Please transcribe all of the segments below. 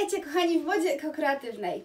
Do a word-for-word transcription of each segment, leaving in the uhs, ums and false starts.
Witajcie kochani w Modzie Ekokreatywnej.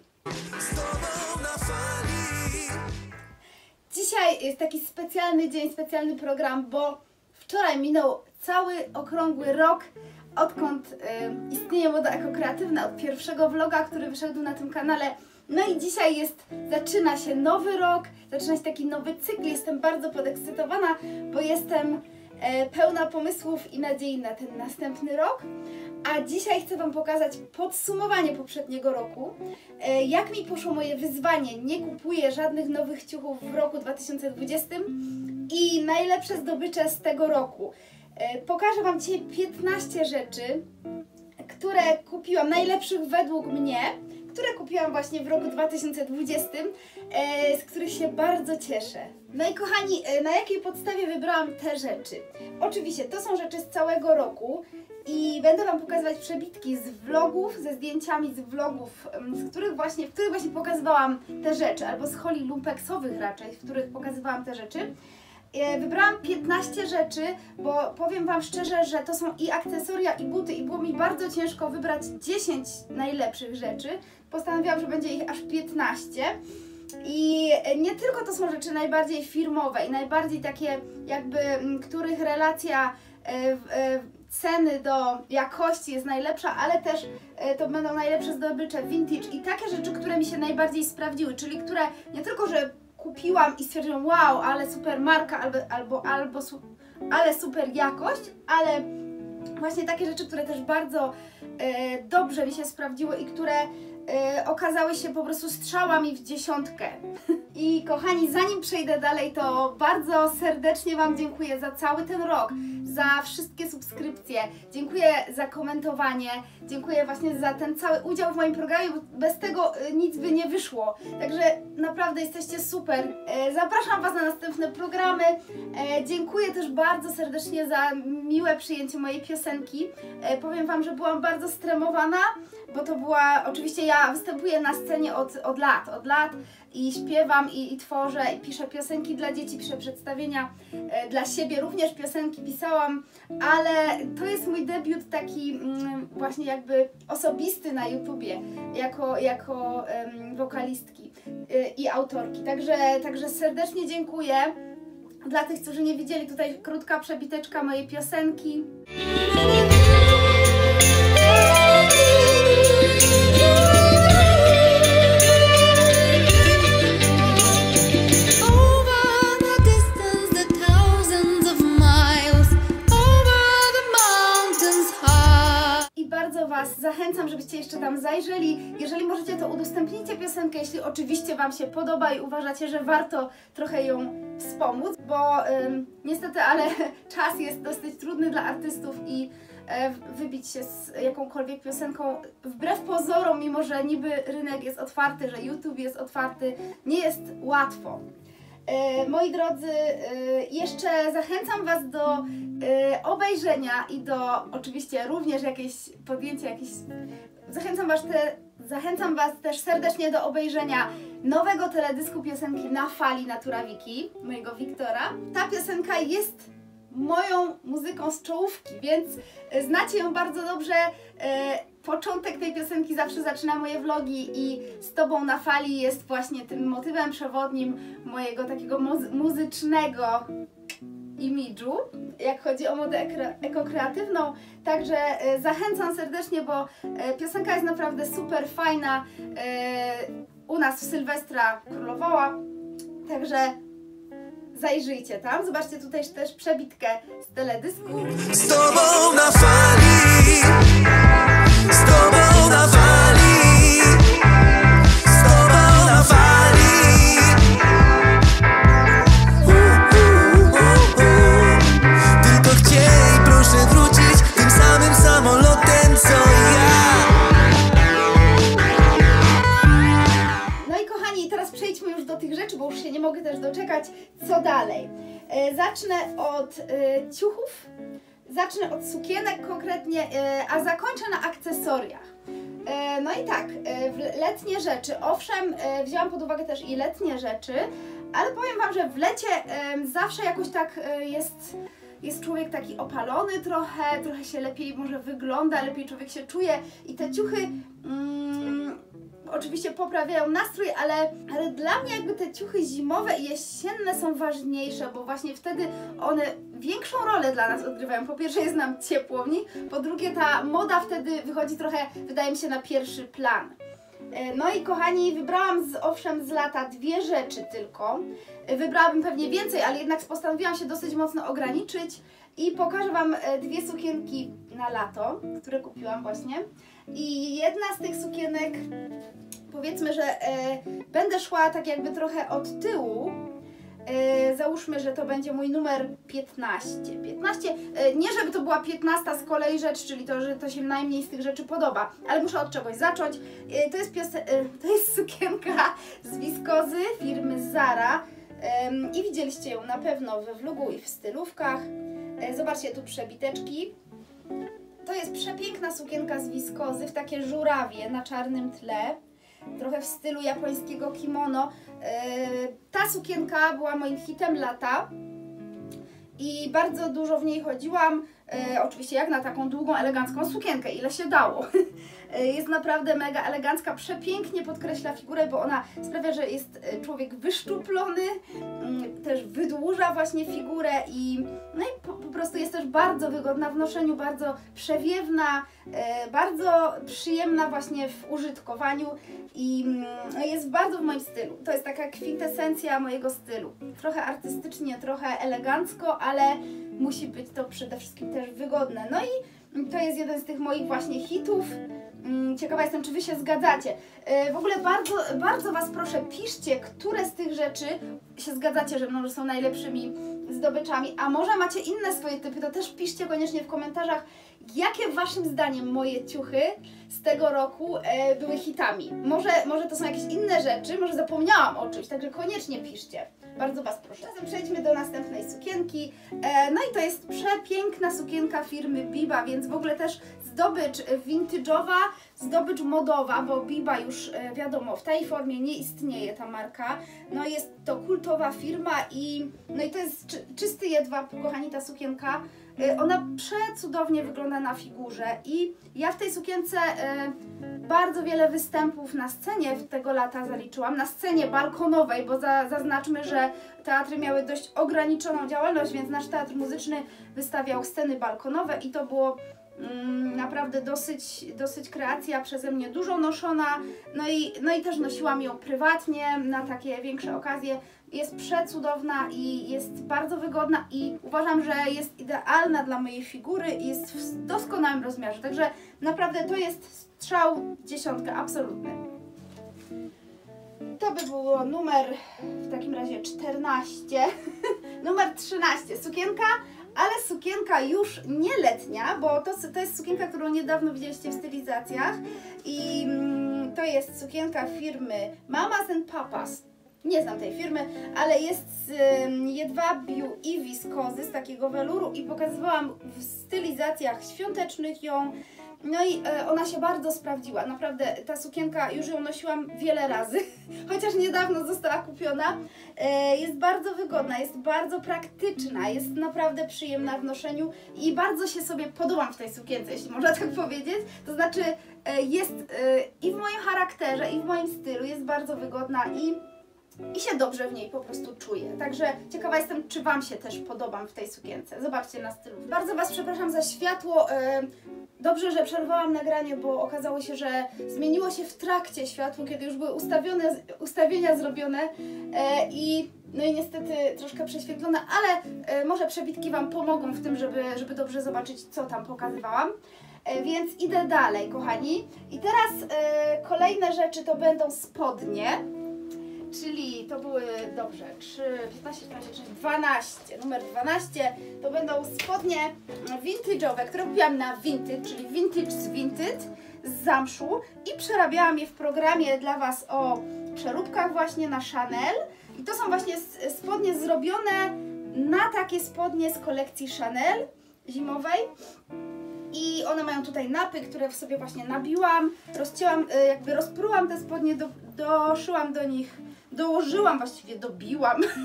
Dzisiaj jest taki specjalny dzień, specjalny program, bo wczoraj minął cały okrągły rok, odkąd y, istnieje Moda Ekokreatywna, od pierwszego vloga, który wyszedł na tym kanale. No i dzisiaj jest, zaczyna się nowy rok, zaczyna się taki nowy cykl. Jestem bardzo podekscytowana, bo jestem e, pełna pomysłów i nadziei na ten następny rok. A dzisiaj chcę Wam pokazać podsumowanie poprzedniego roku, e, jak mi poszło moje wyzwanie. Nie kupuję żadnych nowych ciuchów w roku dwa tysiące dwudziestym i najlepsze zdobycze z tego roku. E, pokażę Wam dzisiaj piętnaście rzeczy, które kupiłam, najlepszych według mnie, które kupiłam właśnie w roku dwa tysiące dwudziestym, e, z których się bardzo cieszę. No i kochani, e, na jakiej podstawie wybrałam te rzeczy? Oczywiście to są rzeczy z całego roku i będę Wam pokazywać przebitki z vlogów, ze zdjęciami z vlogów, z których właśnie, w których właśnie pokazywałam te rzeczy, albo z holi lumpeksowych raczej, w których pokazywałam te rzeczy. Wybrałam piętnaście rzeczy, bo powiem Wam szczerze, że to są i akcesoria, i buty, i było mi bardzo ciężko wybrać dziesięć najlepszych rzeczy. Postanowiłam, że będzie ich aż piętnaście. I nie tylko to są rzeczy najbardziej firmowe i najbardziej takie jakby, których relacja ceny do jakości jest najlepsza, ale też to będą najlepsze zdobycze vintage i takie rzeczy, które mi się najbardziej sprawdziły, czyli które nie tylko, że kupiłam i stwierdziłam, wow, ale super marka, albo, albo, albo su ale super jakość, ale właśnie takie rzeczy, które też bardzo e, dobrze mi się sprawdziły i które e, okazały się po prostu strzałami w dziesiątkę. I kochani, zanim przejdę dalej, to bardzo serdecznie Wam dziękuję za cały ten rok, za wszystkie subskrypcje, dziękuję za komentowanie, dziękuję właśnie za ten cały udział w moim programie, bo bez tego nic by nie wyszło. Także naprawdę jesteście super. Zapraszam Was na następne programy. Dziękuję też bardzo serdecznie za miłe przyjęcie mojej piosenki. Powiem Wam, że byłam bardzo stremowana, bo to była, oczywiście ja występuję na scenie od, od lat, od lat i śpiewam i, i tworzę i piszę piosenki dla dzieci, piszę przedstawienia e, dla siebie, również piosenki pisałam, ale to jest mój debiut taki mm, właśnie jakby osobisty na YouTubie, jako, jako em, wokalistki y, i autorki, także, także serdecznie dziękuję. Dla tych, którzy nie widzieli, tutaj krótka przebiteczka mojej piosenki. Was zachęcam, żebyście jeszcze tam zajrzeli. Jeżeli możecie, to udostępnijcie piosenkę, jeśli oczywiście Wam się podoba i uważacie, że warto trochę ją wspomóc, bo ym, niestety, ale czas jest dosyć trudny dla artystów i y, wybić się z jakąkolwiek piosenką wbrew pozorom, mimo że niby rynek jest otwarty, że YouTube jest otwarty, nie jest łatwo. E, moi drodzy, e, jeszcze zachęcam Was do e, obejrzenia i do oczywiście również jakieś podjęcia, jakieś... Zachęcam was, te, zachęcam Was też serdecznie do obejrzenia nowego teledysku piosenki Na fali Natura Wiki, mojego Wiktora. Ta piosenka jest moją muzyką z czołówki, więc znacie ją bardzo dobrze. E, Początek tej piosenki zawsze zaczyna moje vlogi i z Tobą na fali jest właśnie tym motywem przewodnim mojego takiego muzycznego imidżu, jak chodzi o modę ekokreatywną. Także e, zachęcam serdecznie, bo e, piosenka jest naprawdę super fajna. E, u nas w Sylwestra królowała, także zajrzyjcie tam. Zobaczcie tutaj też przebitkę z teledysku. Z Tobą na fali, z Tobą na fali, z Tobą na fali. Uh, uh, uh, uh. Tylko chciej, proszę wrócić tym samym samolotem co ja. No i kochani, teraz przejdźmy już do tych rzeczy, bo już się nie mogę też doczekać, co dalej. E, zacznę od e, ciuchów. Zacznę od sukienek konkretnie, a zakończę na akcesoriach. No i tak, letnie rzeczy. Owszem, wzięłam pod uwagę też i letnie rzeczy, ale powiem Wam, że w lecie zawsze jakoś tak jest jest człowiek taki opalony trochę, trochę się lepiej może wygląda, lepiej człowiek się czuje i te ciuchy mm, oczywiście poprawiają nastrój, ale, ale dla mnie jakby te ciuchy zimowe i jesienne są ważniejsze, bo właśnie wtedy one większą rolę dla nas odgrywają. Po pierwsze jest nam ciepło w nich, po drugie ta moda wtedy wychodzi trochę, wydaje mi się, na pierwszy plan. No i kochani, wybrałam z, owszem z lata dwie rzeczy tylko. Wybrałabym pewnie więcej, ale jednak postanowiłam się dosyć mocno ograniczyć i pokażę Wam dwie sukienki na lato, które kupiłam właśnie. I jedna z tych sukienek, powiedzmy, że e, będę szła tak jakby trochę od tyłu. E, załóżmy, że to będzie mój numer piętnaście. piętnaście. E, nie żeby to była piętnasta z kolei rzecz, czyli to, że to się najmniej z tych rzeczy podoba, ale muszę od czegoś zacząć. E, to, jest piose- e, to jest sukienka z wiskozy firmy Zara e, i widzieliście ją na pewno we vlogu i w stylówkach. E, zobaczcie tu przebiteczki. To jest przepiękna sukienka z wiskozy w takie żurawie na czarnym tle. Trochę w stylu japońskiego kimono. Ta sukienka była moim hitem lata i bardzo dużo w niej chodziłam. Oczywiście jak na taką długą, elegancką sukienkę, ile się dało. Jest naprawdę mega elegancka, przepięknie podkreśla figurę, bo ona sprawia, że jest człowiek wyszczuplony, też wydłuża właśnie figurę i, no i po, po prostu jest też bardzo wygodna w noszeniu, bardzo przewiewna, bardzo przyjemna właśnie w użytkowaniu i jest bardzo w moim stylu. To jest taka kwintesencja mojego stylu. Trochę artystycznie, trochę elegancko, ale musi być to przede wszystkim też wygodne. No i to jest jeden z tych moich właśnie hitów. Ciekawa jestem, czy Wy się zgadzacie. W ogóle bardzo, bardzo Was proszę, piszcie, które z tych rzeczy się zgadzacie, że, no, że są najlepszymi zdobyczami, a może macie inne swoje typy, to też piszcie koniecznie w komentarzach, jakie Waszym zdaniem moje ciuchy z tego roku e, były hitami. Może, może to są jakieś inne rzeczy, może zapomniałam o czymś, także koniecznie piszcie. Bardzo Was proszę. Zatem przejdźmy do następnej sukienki. E, no i to jest przepiękna sukienka firmy Biba, więc w ogóle też zdobycz vintage'owa, zdobycz modowa, bo Biba już e, wiadomo, w tej formie nie istnieje ta marka. No jest to kultowa firma i no i to jest czy, czysty jedwab, kochani, ta sukienka. E, ona przecudownie wygląda na figurze i ja w tej sukience e, bardzo wiele występów na scenie tego lata zaliczyłam, na scenie balkonowej, bo za, zaznaczmy, że teatry miały dość ograniczoną działalność, więc nasz teatr muzyczny wystawiał sceny balkonowe i to było mm, naprawdę dosyć, dosyć kreacja przeze mnie dużo noszona, no i, no i też nosiłam ją prywatnie na takie większe okazje. Jest przecudowna i jest bardzo wygodna i uważam, że jest idealna dla mojej figury i jest w doskonałym rozmiarze, także naprawdę to jest strzał dziesiątka, absolutny. To by było numer w takim razie czternaście, numer trzynaście, sukienka, ale sukienka już nie letnia, bo to, to jest sukienka, którą niedawno widzieliście w stylizacjach i mm, to jest sukienka firmy Mamas and Papas. Nie znam tej firmy, ale jest z um, jedwabiu i wiskozy, z takiego weluru i pokazywałam w stylizacjach świątecznych ją. No i e, ona się bardzo sprawdziła, naprawdę ta sukienka, już ją nosiłam wiele razy, chociaż niedawno została kupiona. E, jest bardzo wygodna, jest bardzo praktyczna, jest naprawdę przyjemna w noszeniu i bardzo się sobie podobam w tej sukience, jeśli można tak powiedzieć. To znaczy e, jest e, i w moim charakterze, i w moim stylu, jest bardzo wygodna i I się dobrze w niej po prostu czuję. Także ciekawa jestem, czy Wam się też podobam w tej sukience. Zobaczcie na stylu. Bardzo Was przepraszam za światło. Dobrze, że przerwałam nagranie, bo okazało się, że zmieniło się w trakcie światło, kiedy już były ustawione, ustawienia zrobione i no i niestety troszkę prześwietlone, ale może przebitki Wam pomogą w tym, żeby, żeby dobrze zobaczyć, co tam pokazywałam. Więc idę dalej, kochani. I teraz kolejne rzeczy to będą spodnie. Czyli to były, dobrze, trzy, piętnaście, szesnaście, dwanaście, numer dwanaście, to będą spodnie vintage'owe, które kupiłam na Vinted, czyli Vintage z Vinted, z zamszu i przerabiałam je w programie dla Was o przeróbkach właśnie na Chanel i to są właśnie spodnie zrobione na takie spodnie z kolekcji Chanel zimowej. I one mają tutaj napy, które w sobie właśnie nabiłam, rozcięłam, jakby rozprułam te spodnie, do, doszyłam do nich, dołożyłam, właściwie dobiłam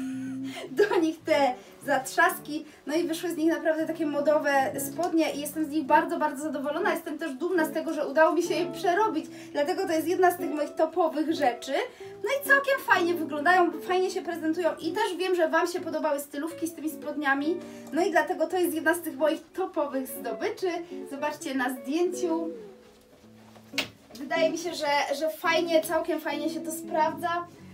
do nich te zatrzaski, no i wyszły z nich naprawdę takie modowe spodnie i jestem z nich bardzo, bardzo zadowolona. Jestem też dumna z tego, że udało mi się je przerobić, dlatego to jest jedna z tych moich topowych rzeczy. No i całkiem fajnie wyglądają, fajnie się prezentują i też wiem, że Wam się podobały stylówki z tymi spodniami, no i dlatego to jest jedna z tych moich topowych zdobyczy. Zobaczcie na zdjęciu. Wydaje mi się, że, że fajnie, całkiem fajnie się to sprawdza.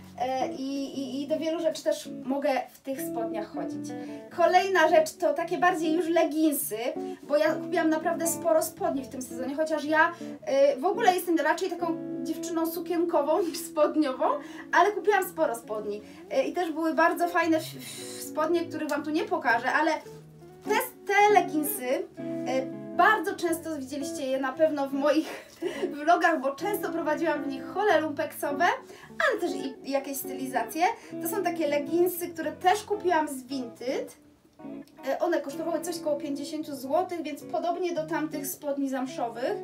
I, i, i do wielu rzeczy też mogę w tych spodniach chodzić. Kolejna rzecz to takie bardziej już leginsy, bo ja kupiłam naprawdę sporo spodni w tym sezonie, chociaż ja y, w ogóle jestem raczej taką dziewczyną sukienkową niż spodniową, ale kupiłam sporo spodni y, i też były bardzo fajne spodnie, których Wam tu nie pokażę, ale te, te leginsy y, bardzo często widzieliście je na pewno w moich vlogach, bo często prowadziłam w nich hole lumpeksowe, ale też i jakieś stylizacje. To są takie leginsy, które też kupiłam z Vinted. One kosztowały coś koło pięćdziesiąt złotych, więc podobnie do tamtych spodni zamszowych.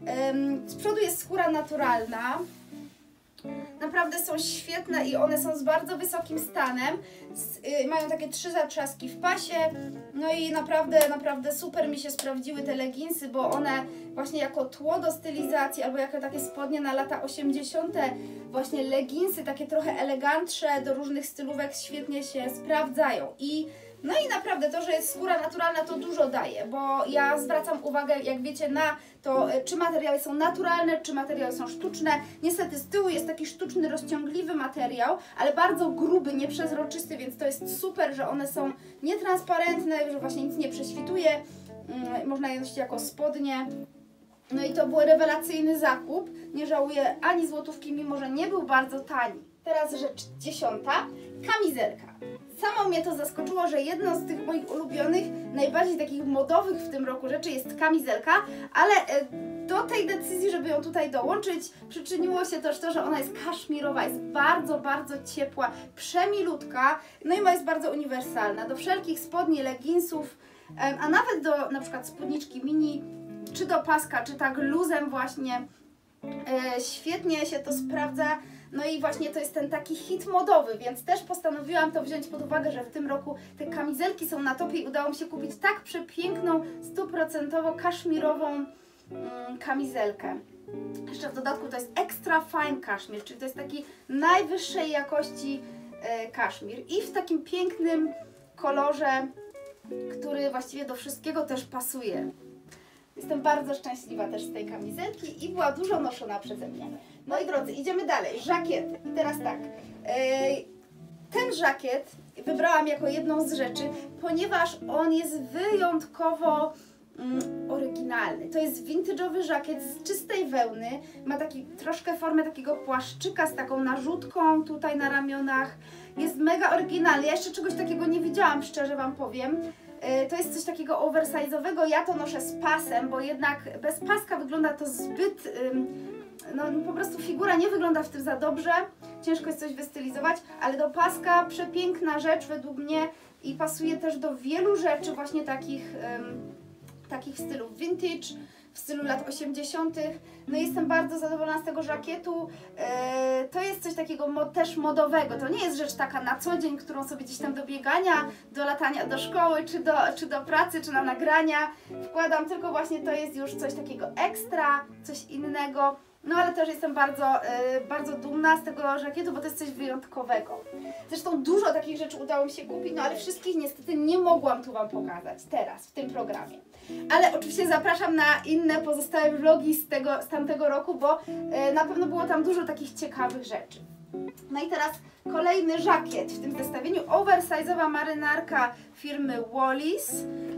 Z przodu jest skóra naturalna. Naprawdę są świetne i one są z bardzo wysokim stanem. Z, y, mają takie trzy zatrzaski w pasie. No i naprawdę, naprawdę super mi się sprawdziły te leginsy, bo one właśnie jako tło do stylizacji albo jako takie spodnie na lata osiemdziesiąte właśnie leginsy takie trochę elegantsze do różnych stylówek świetnie się sprawdzają. I no i naprawdę to, że jest skóra naturalna, to dużo daje, bo ja zwracam uwagę, jak wiecie, na to, czy materiały są naturalne, czy materiały są sztuczne. Niestety z tyłu jest taki sztuczny, rozciągliwy materiał, ale bardzo gruby, nieprzezroczysty, więc to jest super, że one są nietransparentne, że właśnie nic nie prześwituje. Można je nosić jako spodnie. No i to był rewelacyjny zakup. Nie żałuję ani złotówki, mimo że nie był bardzo tani. Teraz rzecz dziesiąta. Kamizelka. Samo mnie to zaskoczyło, że jedną z tych moich ulubionych, najbardziej takich modowych w tym roku rzeczy jest kamizelka, ale do tej decyzji, żeby ją tutaj dołączyć, przyczyniło się też to, że ona jest kaszmirowa, jest bardzo, bardzo ciepła, przemilutka, no i jest bardzo uniwersalna. Do wszelkich spodni, leginsów, a nawet do na przykład spódniczki mini, czy do paska, czy tak luzem właśnie, świetnie się to sprawdza. No i właśnie to jest ten taki hit modowy, więc też postanowiłam to wziąć pod uwagę, że w tym roku te kamizelki są na topie i udało mi się kupić tak przepiękną, stuprocentowo kaszmirową mm, kamizelkę. Jeszcze w dodatku to jest extra fine kaszmir, czyli to jest taki najwyższej jakości e, kaszmir i w takim pięknym kolorze, który właściwie do wszystkiego też pasuje. Jestem bardzo szczęśliwa też z tej kamizelki i była dużo noszona przeze mnie. No i drodzy, idziemy dalej. Żakiety. I teraz tak. Ten żakiet wybrałam jako jedną z rzeczy, ponieważ on jest wyjątkowo mm, oryginalny. To jest vintage'owy żakiet z czystej wełny. Ma taki troszkę formę takiego płaszczyka z taką narzutką tutaj na ramionach. Jest mega oryginalny. Ja jeszcze czegoś takiego nie widziałam, szczerze Wam powiem. To jest coś takiego oversize'owego, ja to noszę z pasem, bo jednak bez paska wygląda to zbyt, no po prostu figura nie wygląda w tym za dobrze, ciężko jest coś wystylizować, ale do paska przepiękna rzecz według mnie i pasuje też do wielu rzeczy właśnie takich, takich stylów vintage, w stylu lat osiemdziesiątych. No i jestem bardzo zadowolona z tego żakietu. Eee, to jest coś takiego mo też modowego. To nie jest rzecz taka na co dzień, którą sobie gdzieś tam do biegania, do latania do szkoły, czy do, czy do pracy, czy na nagrania wkładam, tylko właśnie to jest już coś takiego ekstra, coś innego. No ale też jestem bardzo, yy, bardzo dumna z tego żakietu, bo to jest coś wyjątkowego. Zresztą dużo takich rzeczy udało mi się kupić, no ale wszystkich niestety nie mogłam tu Wam pokazać teraz, w tym programie. Ale oczywiście zapraszam na inne pozostałe vlogi z, tego, z tamtego roku, bo yy, na pewno było tam dużo takich ciekawych rzeczy. No i teraz kolejny żakiet w tym zestawieniu, oversize'owa marynarka firmy Wallis.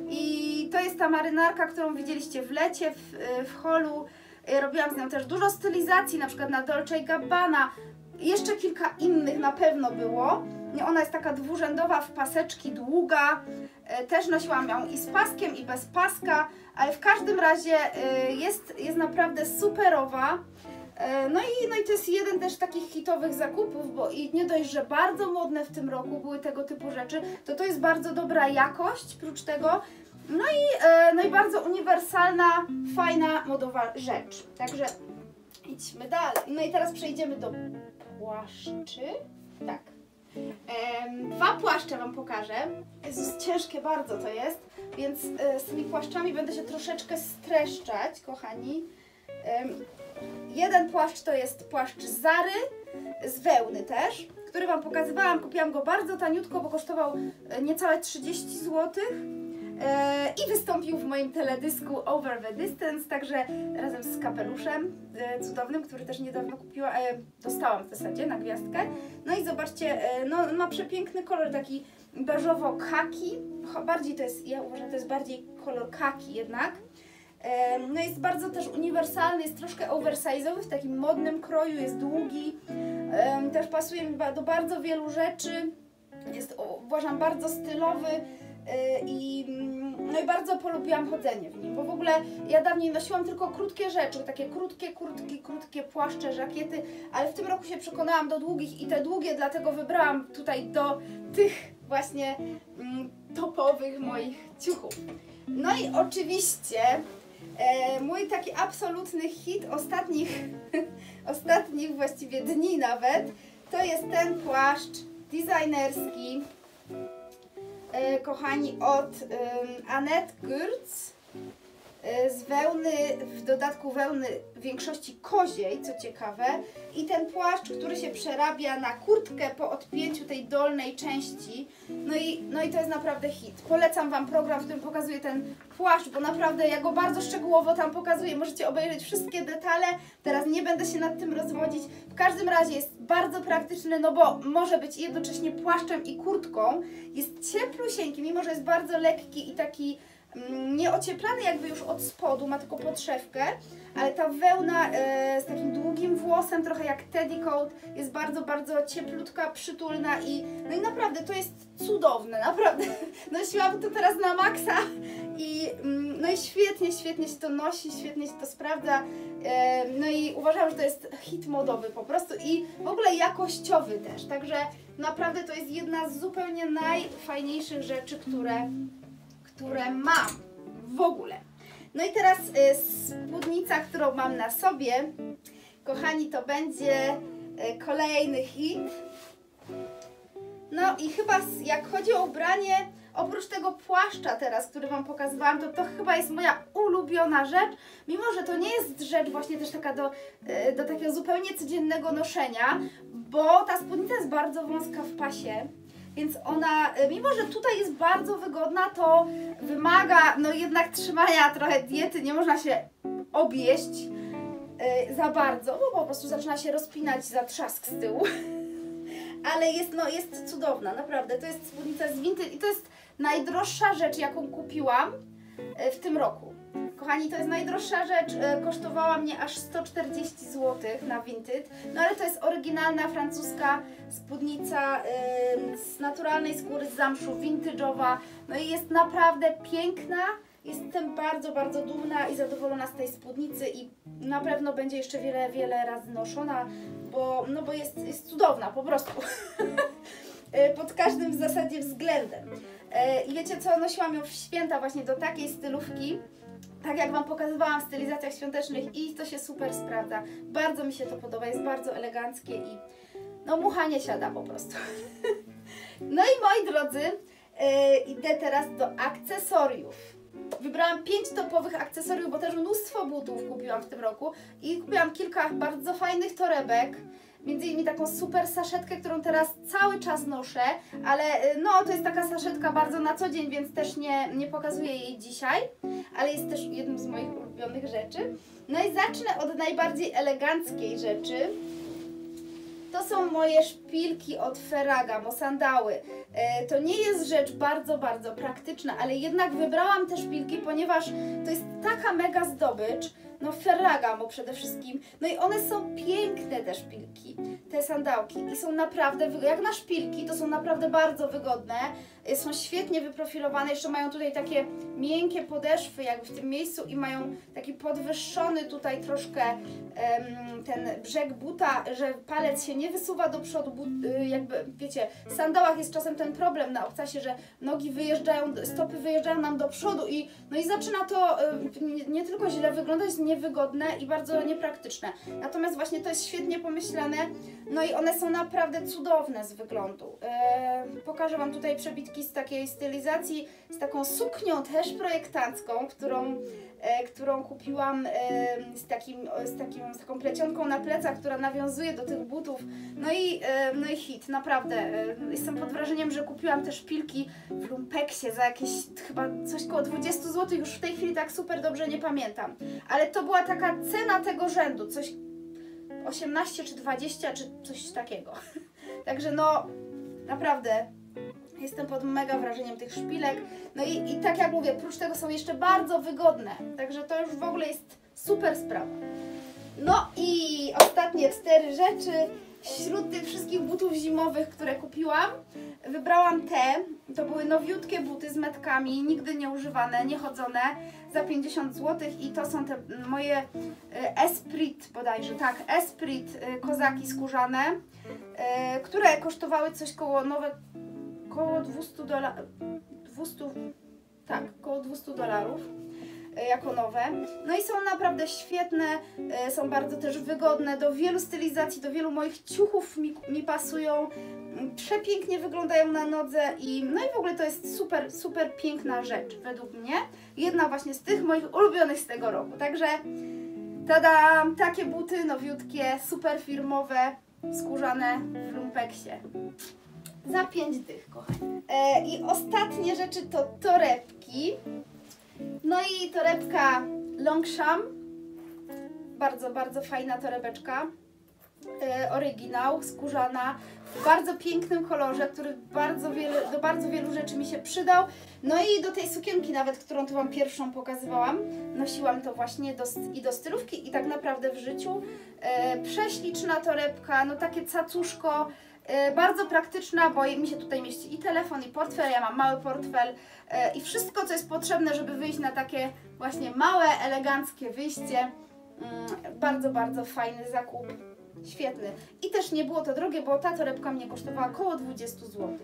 I to jest ta marynarka, którą widzieliście w lecie, w, w holu. Robiłam z nią też dużo stylizacji, na przykład na Dolce and Gabbana. Jeszcze kilka innych na pewno było. Ona jest taka dwurzędowa, w paseczki, długa. Też nosiłam ją i z paskiem, i bez paska, ale w każdym razie jest, jest naprawdę superowa. No i, no i to jest jeden też takich hitowych zakupów, bo i nie dość, że bardzo modne w tym roku były tego typu rzeczy, to to jest bardzo dobra jakość, prócz tego. No i, no i bardzo uniwersalna, fajna, modowa rzecz. Także idźmy dalej. No i teraz przejdziemy do płaszczy. Tak. Em, dwa płaszcze Wam pokażę. Jezus, ciężkie bardzo to jest, więc e, z tymi płaszczami będę się troszeczkę streszczać, kochani. Em, jeden płaszcz to jest płaszcz z Zary, z wełny też, który Wam pokazywałam. Kupiłam go bardzo taniutko, bo kosztował e, niecałe trzydzieści złotych. I wystąpił w moim teledysku Over the Distance, także razem z kapeluszem e, cudownym, który też niedawno kupiła, e, dostałam w zasadzie na gwiazdkę. No i zobaczcie, e, no, ma przepiękny kolor, taki beżowo-kaki, bardziej to jest, ja uważam, to jest bardziej kolor kaki jednak. E, no jest bardzo też uniwersalny, jest troszkę oversize'owy, w takim modnym kroju, jest długi, e, też pasuje mi do bardzo wielu rzeczy, jest, uważam, bardzo stylowy. I, no i bardzo polubiłam chodzenie w nim, bo w ogóle ja dawniej nosiłam tylko krótkie rzeczy, takie krótkie kurtki, krótkie płaszcze, żakiety, ale w tym roku się przekonałam do długich i te długie, dlatego wybrałam tutaj do tych właśnie mm, topowych moich ciuchów. No i oczywiście e, mój taki absolutny hit ostatnich, ostatnich właściwie dni nawet, to jest ten płaszcz designerski, E, kochani, od um, Annette Gürz e, z wełny, w dodatku wełny w większości koziej, co ciekawe, i ten płaszcz, który się przerabia na kurtkę po odpięciu tej dolnej części, no i, no i to jest naprawdę hit. Polecam Wam program, w którym pokazuję ten płaszcz, bo naprawdę ja go bardzo szczegółowo tam pokazuję, możecie obejrzeć wszystkie detale, teraz nie będę się nad tym rozwodzić. W każdym razie jest bardzo praktyczny, no bo może być jednocześnie płaszczem i kurtką, jest cieplusieńki, mimo że jest bardzo lekki i taki mm, nieocieplany jakby już od spodu, ma tylko podszewkę, ale ta wełna e, z takim długim włosem, trochę jak teddy coat, jest bardzo, bardzo cieplutka, przytulna i no i naprawdę to jest cudowne, naprawdę. Nosiłam to teraz na maksa i mm, no i świetnie, świetnie się to nosi, świetnie się to sprawdza. E, no i uważam, że to jest hit modowy po prostu i w ogóle jakościowy też, także naprawdę to jest jedna z zupełnie najfajniejszych rzeczy, które, które mam w ogóle. No i teraz y, spódnica, którą mam na sobie, kochani, to będzie y, kolejny hit. No i chyba jak chodzi o ubranie, oprócz tego płaszcza teraz, który Wam pokazywałam, to to chyba jest moja ulubiona rzecz, mimo że to nie jest rzecz właśnie też taka do, y, do takiego zupełnie codziennego noszenia, bo ta spódnica jest bardzo wąska w pasie. Więc ona, mimo że tutaj jest bardzo wygodna, to wymaga no jednak trzymania trochę diety, nie można się objeść yy, za bardzo, bo po prostu zaczyna się rozpinać za trzask z tyłu. Ale jest, no, jest cudowna, naprawdę. To jest spódnica z Vinted i to jest najdroższa rzecz, jaką kupiłam yy, w tym roku. Kochani, to jest najdroższa rzecz, yy, kosztowała mnie aż sto czterdzieści złotych na Vinted, no ale to jest oryginalna francuska spódnica yy, z naturalnej skóry, z zamszu, vintage'owa, no i jest naprawdę piękna, jestem bardzo, bardzo dumna i zadowolona z tej spódnicy i na pewno będzie jeszcze wiele, wiele razy noszona, bo, no bo jest, jest cudowna po prostu, pod każdym w zasadzie względem. Yy, I wiecie co, nosiłam ją w święta właśnie do takiej stylówki, tak jak Wam pokazywałam w stylizacjach świątecznych i to się super sprawdza. Bardzo mi się to podoba, jest bardzo eleganckie i no mucha nie siada po prostu. No i moi drodzy, yy, idę teraz do akcesoriów. Wybrałam pięć topowych akcesoriów, bo też mnóstwo butów kupiłam w tym roku i kupiłam kilka bardzo fajnych torebek. Między innymi taką super saszetkę, którą teraz cały czas noszę, ale no to jest taka saszetka bardzo na co dzień, więc też nie, nie pokazuję jej dzisiaj, ale jest też jedną z moich ulubionych rzeczy. No i zacznę od najbardziej eleganckiej rzeczy. To są moje szpilki od Ferragamo, sandały. E, to nie jest rzecz bardzo, bardzo praktyczna, ale jednak wybrałam te szpilki, ponieważ to jest taka mega zdobycz. No Ferragamo przede wszystkim. No i one są piękne, te szpilki, te sandałki i są naprawdę, jak na szpilki, to są naprawdę bardzo wygodne. Są świetnie wyprofilowane, jeszcze mają tutaj takie miękkie podeszwy jakby w tym miejscu i mają taki podwyższony tutaj troszkę um, ten brzeg buta, że palec się nie wysuwa do przodu, but, jakby wiecie, w sandałach jest czasem ten problem na obcasie, że nogi wyjeżdżają, stopy wyjeżdżają nam do przodu i no i zaczyna to um, nie, nie tylko źle wyglądać, niewygodne i bardzo niepraktyczne. Natomiast właśnie to jest świetnie pomyślane, no i one są naprawdę cudowne z wyglądu. Yy, pokażę Wam tutaj przebitki z takiej stylizacji, z taką suknią też projektancką, którą, yy, którą kupiłam yy, z, takim, z, takim, z taką plecionką na plecach, która nawiązuje do tych butów. No i, yy, no i hit, naprawdę. Yy, jestem pod wrażeniem, że kupiłam te szpilki w Lumpeksie za jakieś chyba coś koło dwadzieścia złotych, już w tej chwili tak super dobrze nie pamiętam. Ale to była taka cena tego rzędu, coś osiemnaście czy dwadzieścia czy coś takiego. Także no, naprawdę jestem pod mega wrażeniem tych szpilek. No i, i tak jak mówię, prócz tego są jeszcze bardzo wygodne. Także to już w ogóle jest super sprawa. No i ostatnie cztery rzeczy. Wśród tych wszystkich butów zimowych, które kupiłam, wybrałam te. To były nowiutkie buty z metkami, nigdy nie używane, niechodzone, za pięćdziesiąt złotych i to są te moje Esprit bodajże, tak, Esprit kozaki skórzane, które kosztowały coś koło nowe, koło dwieście dolarów, dwieście, tak, koło dwieście dolarów. Jako nowe. No i są naprawdę świetne, są bardzo też wygodne, do wielu stylizacji, do wielu moich ciuchów mi, mi pasują, przepięknie wyglądają na nodze i no i w ogóle to jest super, super piękna rzecz według mnie. Jedna właśnie z tych moich ulubionych z tego roku. Także tada, takie buty nowiutkie, super firmowe, skórzane w Lumpeksie. Za pięć dych, kochani. E, I ostatnie rzeczy to torebki. No i torebka Longchamp, bardzo, bardzo fajna torebeczka, yy, oryginał, skórzana, w bardzo pięknym kolorze, który bardzo wiele, do bardzo wielu rzeczy mi się przydał. No i do tej sukienki nawet, którą tu Wam pierwszą pokazywałam, nosiłam to właśnie do, i do stylówki i tak naprawdę w życiu. Yy, prześliczna torebka, no takie cacuszko, Yy, bardzo praktyczna, bo mi się tutaj mieści i telefon, i portfel, ja mam mały portfel yy, i wszystko, co jest potrzebne, żeby wyjść na takie właśnie małe, eleganckie wyjście. Yy, bardzo, bardzo fajny zakup, świetny. I też nie było to drogie, bo ta torebka mnie kosztowała około dwadzieścia złotych.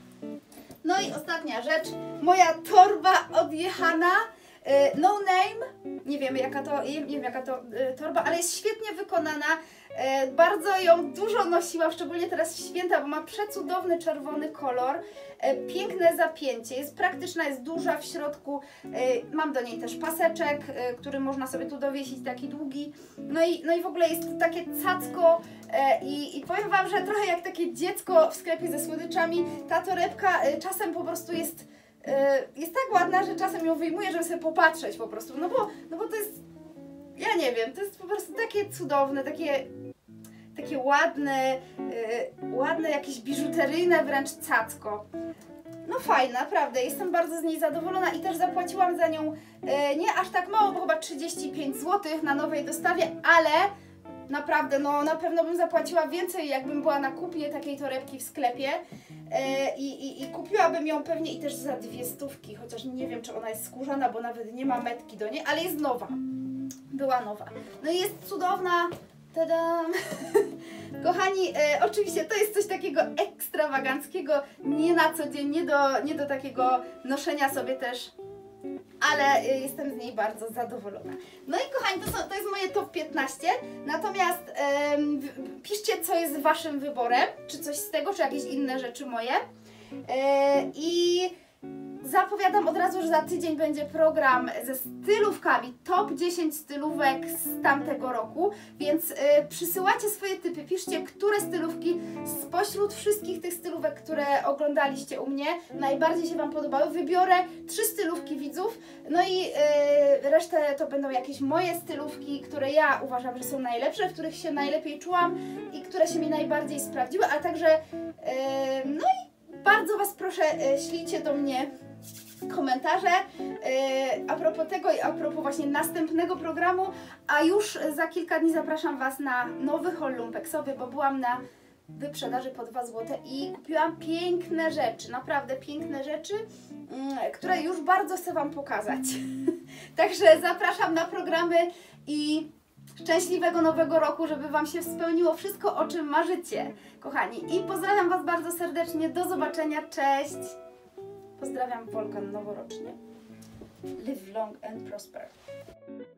No i ostatnia rzecz, moja torba odjechana, yy, no name, nie wiem jaka to, nie wiem jaka to yy, torba, ale jest świetnie wykonana. E, bardzo ją dużo nosiłam, szczególnie teraz w święta, bo ma przecudowny czerwony kolor, e, piękne zapięcie, jest praktyczna, jest duża w środku, e, mam do niej też paseczek, e, który można sobie tu dowiesić, taki długi, no i, no i w ogóle jest to takie cacko e, i, i powiem Wam, że trochę jak takie dziecko w sklepie ze słodyczami, ta torebka e, czasem po prostu jest, e, jest tak ładna, że czasem ją wyjmuję, żeby sobie popatrzeć po prostu, no bo, no bo to jest, ja nie wiem, to jest po prostu takie cudowne, takie takie ładne, yy, ładne jakieś biżuteryjne wręcz cacko. No fajne, naprawdę, jestem bardzo z niej zadowolona i też zapłaciłam za nią yy, nie aż tak mało, bo chyba trzydzieści pięć złotych na nowej dostawie, ale naprawdę, no na pewno bym zapłaciła więcej, jakbym była na kupnie takiej torebki w sklepie yy, i, i kupiłabym ją pewnie i też za dwie stówki, chociaż nie wiem, czy ona jest skórzana, bo nawet nie ma metki do niej, ale jest nowa. Była nowa. No i jest cudowna. Tadam! Kochani, e, oczywiście to jest coś takiego ekstrawaganckiego, nie na co dzień, nie do, nie do takiego noszenia sobie też, ale e, jestem z niej bardzo zadowolona. No i kochani, to, są, to jest moje top piętnaście, natomiast e, w, piszcie, co jest Waszym wyborem, czy coś z tego, czy jakieś inne rzeczy moje. E, I zapowiadam od razu, że za tydzień będzie program ze stylówkami, top dziesięć stylówek z tamtego roku, więc y, przysyłacie swoje typy, piszcie, które stylówki spośród wszystkich tych stylówek, które oglądaliście u mnie, najbardziej się Wam podobały. Wybiorę trzy stylówki widzów, no i y, resztę to będą jakieś moje stylówki, które ja uważam, że są najlepsze, w których się najlepiej czułam i które się mi najbardziej sprawdziły, a także, y, no i bardzo Was proszę, y, ślijcie do mnie komentarze yy, a propos tego i a propos właśnie następnego programu, a już za kilka dni zapraszam Was na nowy haul lumpeksowy, bo byłam na wyprzedaży po dwa złote i kupiłam piękne rzeczy, naprawdę piękne rzeczy, yy, które już bardzo chcę Wam pokazać. Także zapraszam na programy i szczęśliwego nowego roku, żeby Wam się spełniło wszystko, o czym marzycie, kochani. I pozdrawiam Was bardzo serdecznie, do zobaczenia, cześć! Pozdrawiam Wolkan noworocznie. Live long and prosper.